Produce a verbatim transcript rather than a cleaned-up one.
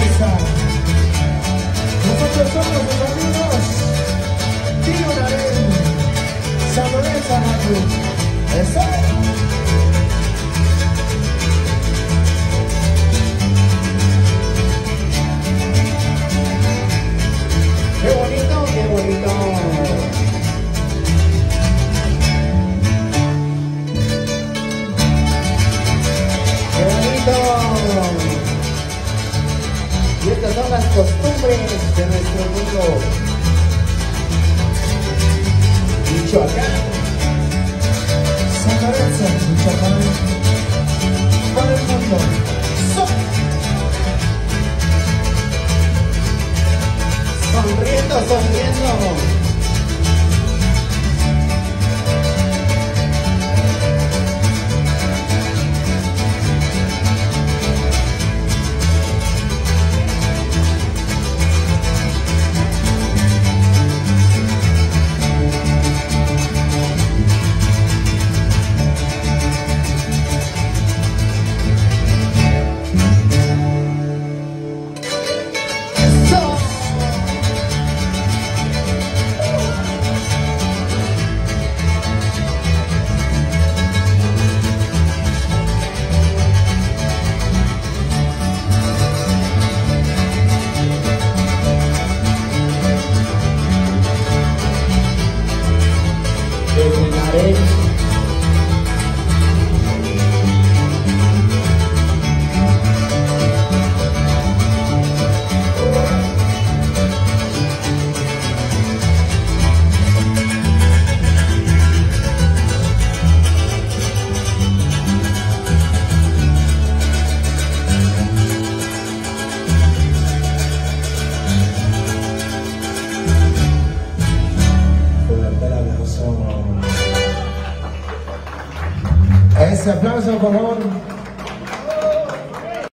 belleza. Nosotros somos los amigos. Tiro Narén, San Lorenzo, Matu. Eso. Qué bonito, qué bonito. Qué bonito. Y estas son las costumbres de nuestro mundo. Michoacán. San Lorenzo, Michoacán. Para el mundo. So. Sonriendo, sonriendo. Ese aplauso, por favor.